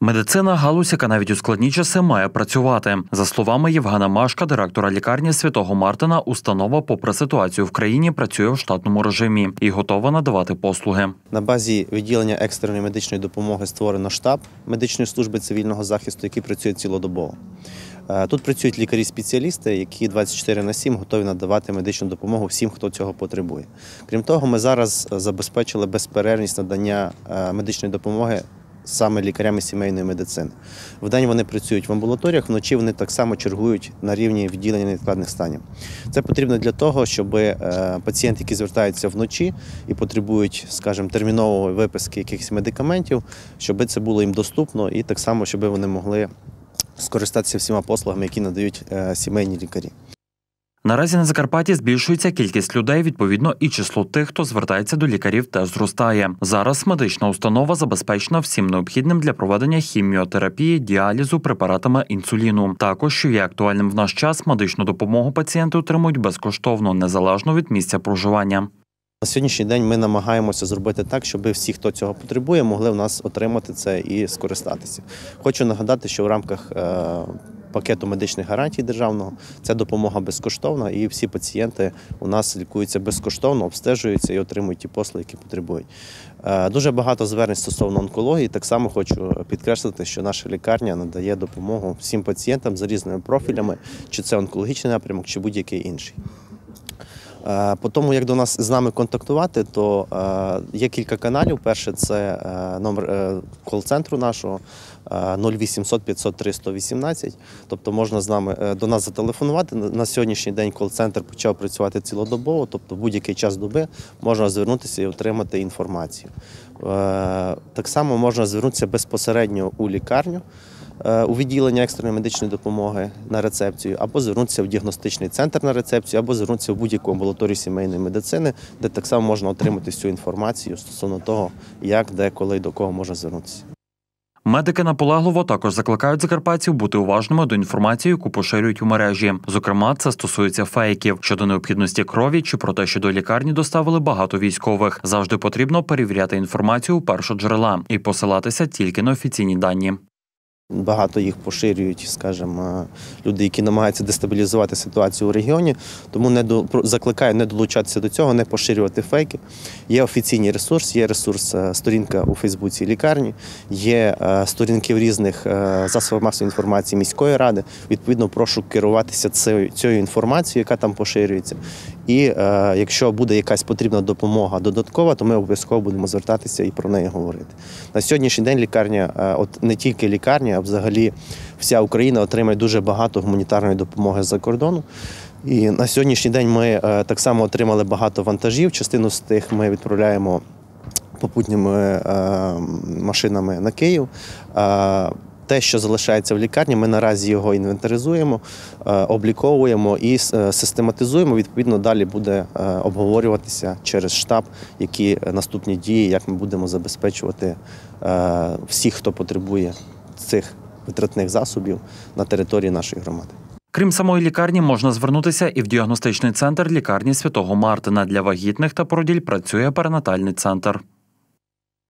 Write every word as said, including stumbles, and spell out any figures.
Медицина – галузь, яка навіть у складні часи має працювати. За словами Євгена Машка, директора лікарні Святого Мартина, установа, попри ситуацію в країні, працює в штатному режимі і готова надавати послуги. На базі відділення екстреної медичної допомоги створено штаб медичної служби цивільного захисту, який працює цілодобово. Тут працюють лікарі-спеціалісти, які двадцять чотири на сім готові надавати медичну допомогу всім, хто цього потребує. Крім того, ми зараз забезпечили безперервність надання медичної допомоги саме лікарями сімейної медицини. Вдень вони працюють в амбулаторіях, вночі вони так само чергують на рівні відділення невідкладних станів. Це потрібно для того, щоб пацієнти, які звертаються вночі і потребують, скажімо, термінової виписки якихось медикаментів, щоб це було їм доступно і так само, щоб вони могли скористатися всіма послугами, які надають сімейні лікарі. Наразі на Закарпатті збільшується кількість людей, відповідно, і число тих, хто звертається до лікарів, теж зростає. Зараз медична установа забезпечена всім необхідним для проведення хіміотерапії, діалізу, препаратами інсуліну. Також, що є актуальним в наш час, медичну допомогу пацієнти отримують безкоштовно, незалежно від місця проживання. На сьогоднішній день ми намагаємося зробити так, щоб всі, хто цього потребує, могли в нас отримати це і скористатися. Хочу нагадати, що в рамках пакету медичних гарантій державного ця допомога безкоштовна, і всі пацієнти у нас лікуються безкоштовно, обстежуються і отримують ті послуги, які потребують. Дуже багато звернень стосовно онкології. Так само хочу підкреслити, що наша лікарня надає допомогу всім пацієнтам за різними профілями, чи це онкологічний напрямок, чи будь-який інший. По тому, як до нас з нами контактувати, то є кілька каналів. Перше – це номер кол-центру нашого нуль вісімсот п'ятсот три сто вісімнадцять. Тобто можна з нами, до нас зателефонувати. На сьогоднішній день кол-центр почав працювати цілодобово, тобто в будь-який час доби можна звернутися і отримати інформацію. Так само можна звернутися безпосередньо у лікарню, у відділення екстреної медичної допомоги на рецепцію, або звернутися в діагностичний центр на рецепцію, або звернутися в будь-яку амбулаторію сімейної медицини, де так само можна отримати всю інформацію стосовно того, як, де, коли і до кого можна звернутися. Медики наполегливо також закликають закарпатців бути уважними до інформації, яку поширюють у мережі. Зокрема, це стосується фейків. Щодо необхідності крові чи про те, що до лікарні доставили багато військових. Завжди потрібно перевіряти інформацію у першоджерела і посилатися тільки на офіційні дані. Багато їх поширюють, скажімо, люди, які намагаються дестабілізувати ситуацію у регіоні, тому не до, закликаю не долучатися до цього, не поширювати фейки. Є офіційний ресурс, є ресурс, сторінка у Фейсбуці лікарні, є сторінки в різних засобах масової інформації міської ради. Відповідно, прошу керуватися цією, цією інформацією, яка там поширюється. І е, якщо буде якась потрібна допомога додаткова, то ми обов'язково будемо звертатися і про неї говорити. На сьогоднішній день лікарня, е, от не тільки лікарня, а взагалі вся Україна отримає дуже багато гуманітарної допомоги з-за кордону. І на сьогоднішній день ми е, так само отримали багато вантажів. Частину з тих ми відправляємо попутніми е, машинами на Київ. Е, Те, що залишається в лікарні, ми наразі його інвентаризуємо, обліковуємо і систематизуємо. Відповідно, далі буде обговорюватися через штаб, які наступні дії, як ми будемо забезпечувати всіх, хто потребує цих витратних засобів на території нашої громади. Крім самої лікарні, можна звернутися і в діагностичний центр лікарні Святого Мартина. Для вагітних та породіль працює перинатальний центр.